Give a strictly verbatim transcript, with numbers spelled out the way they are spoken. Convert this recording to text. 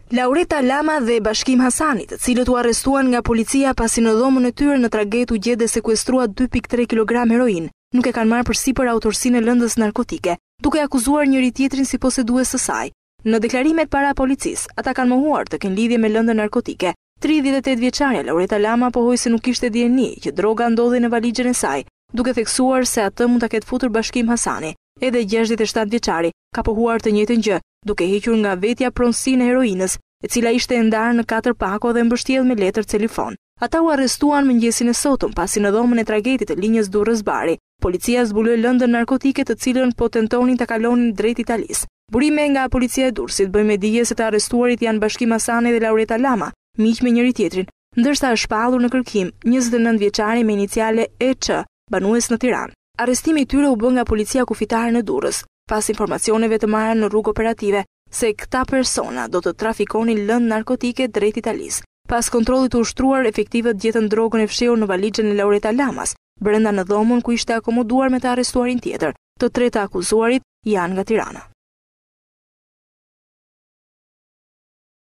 Laureta Lama dhe Bashkim Hasani, të cilët u arrestuan nga policia pasi në dhomën e tyre në traget u gjedë dhe sekuestrua dy pikë tre kilogram heroin, nuk e kanë marrë përsipër autorsinë e lëndës narkotike, duke akuzuar njëri tjetrin si posedues së saj. Në deklarimet para policisë, ata kanë mohuar të kenë lidhje me lëndën narkotike. tridhjetë e tetë vjeçaria Laureta Lama pohoi se nuk kishte dieni që droga ndodhej në valixhen e saj, duke theksuar se atë mund ta ketë futur Bashkim Hasani. Edhe gjashtëdhjetë e shtatë vjeçari ka pohuar të njëjtën gjë, duke hequr nga vetja pronësinë e heroinës, e cila ishte e ndarë në katër pako dhe mbështjellë me letër telefon. Ata u arrestuan mëngjesin e sotëm pasi në dhomën e tragetit të linjës Durrës-Bari, policia zbuloi lëndën narkotike të cilën po tentonin ta kalonin drejt Italisë. Burime nga policia e Durrësit bëjnë me dije se të arrestuarit janë Bashkim Hasani dhe Laureta Lama, miq me njëri tjetrin, ndërsa është shpallur në kërkim njëzet e nëntë vjeçari me iniciale E Ç, banues në Tiranë. Arrestimi i tyre u bë nga policia kufitare në Durrës, pas informacioneve të marra në rrugë operative se këta persona do të trafikonin lëndë narkotike drejt Italisë. Pas kontrollit të ushtruar, efektivët gjetën drogën e fshehur në valixhen e Laureta Lamas, brenda në dhomën ku ishte akomoduar me të arrestuarin tjetër. Të tretë akuzuarit janë nga Tirana.